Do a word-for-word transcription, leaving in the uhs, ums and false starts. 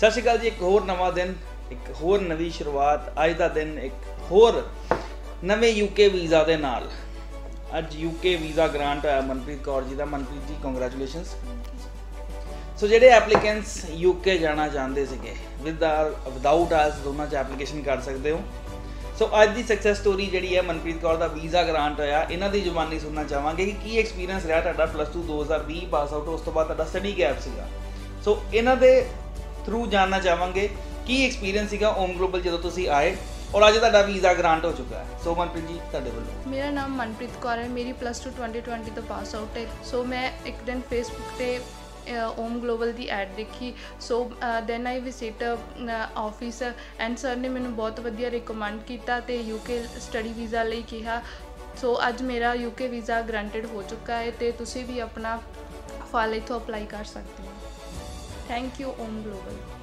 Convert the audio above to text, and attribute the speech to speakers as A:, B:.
A: सत श्री अकाल जी। एक होर नवा दिन, एक होर नवी शुरुआत। अज का दिन एक होर नवे यूके वीज़ा के नाल। अज यूके वीज़ा ग्रांट होया मनप्रीत कौर जी का। मनप्रीत जी कंग्रेचुलेशनस। सो जेडे एप्लीकेंट्स यूके जाना चाहते थे विद विदाउट आयल्स दोनों च एप्लीकेशन कर सकते हो। सो अज की सक्सैस स्टोरी जी है मनप्रीत कौर का वीज़ा ग्रांट होया, इन्हों की जुबानी सुनना चाहांगे कि की एक्सपीरियंस रहा तुहाडा प्लस टू दो हज़ार भी पास आउट, उस तो बाद तुहाडा स्टडी गैप सीगा। सो इन्हों के थ्रू जानना चाहांगे की एक्सपीरियंस सीगा ओम ग्लोबल जो तुसीं आए और अज तुहाडा वीज़ा ग्रांट हो चुका है। सो मनप्रीत जी तुहाडे वल्लों।
B: मेरा नाम मनप्रीत कौर है, मेरी प्लस टू ट्वेंटी ट्वेंटी तो पास आउट है। सो मैं एक दिन फेसबुक पे ओम ग्लोबल की एड देखी। So then I visit office and sir ने मैंने बहुत वधिया रिकमेंड किया तो यूके स्टडी वीज़ा लिए कहा। सो अज मेरा यूके वीज़ा ग्रांटेड हो चुका है तो तुसी भी अपना फाइल इथों अपलाई कर सकते हो। Thank you Om global.